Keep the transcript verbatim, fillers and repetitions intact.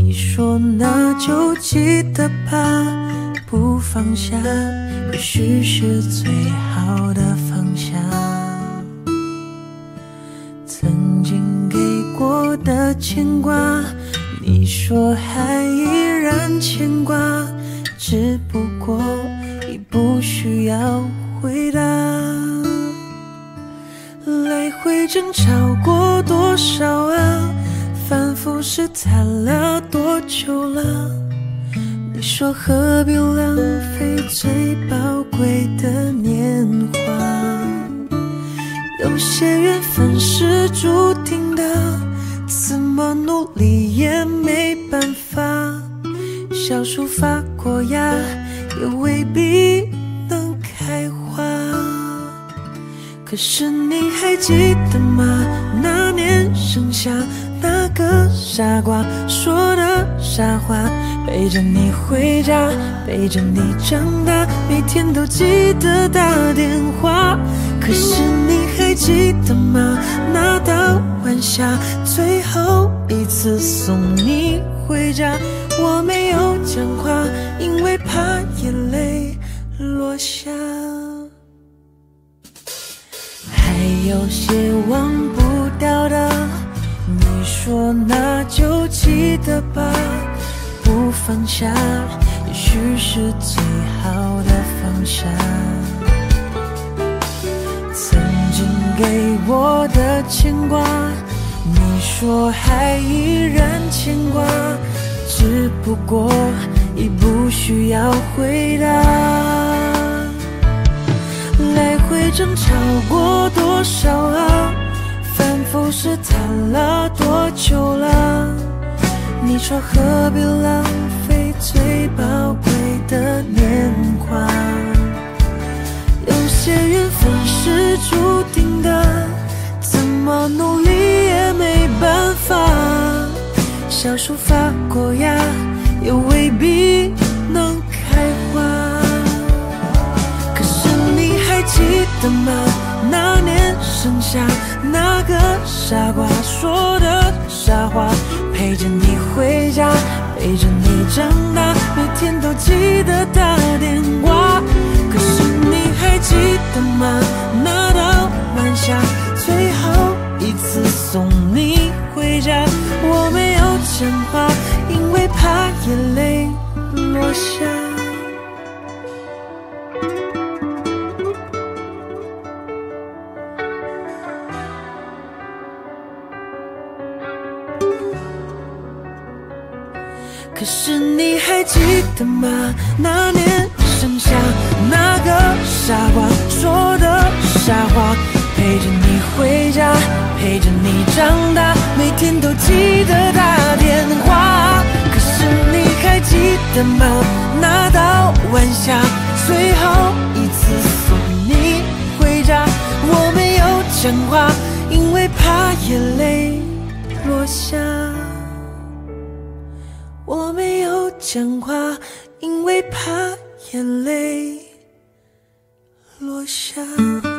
你说那就记得吧，不放下也许是最好的方向。曾经给过的牵挂，你说还依然牵挂，只不过已不需要回答。来回争吵过多少啊，反复试探了多久了？你说何必浪费最宝贵的年华？有些缘分是注定的，怎么努力也没办法。小树发过芽，也未必能开花。可是你还记得吗？那年盛夏，那个傻瓜说的傻话，陪着你回家，陪着你长大，每天都记得打电话。可是你还记得吗？那道晚霞，最后一次送你回家，我没有讲话，因为怕眼泪落下。还有些忘不掉的，你说那就记得吧，不放下也许是最好的方向。曾经给我的牵挂，你说还依然牵挂，只不过已不需要回答。来回争吵过多少啊，反复试探了多久了？你说何必浪费最宝贵的年华？有些缘分是注定的，怎么努力也没办法。小树发过芽，也未必能开花。可是你还记得吗？那年盛夏，那个傻瓜说的傻话，陪着你回家，陪着你长大，每天都记得打电话。可是你还记得吗？那道晚霞，最后一次送你回家，我没有讲话，因为怕眼泪落下。可是你还记得吗？那年盛夏，那个傻瓜说的傻话，陪着你回家，陪着你长大，每天都记得打电话。可是你还记得吗？那道晚霞，最后一次送你回家，我没有讲话，因为怕眼泪落下。我没有讲话，因为怕眼泪落下。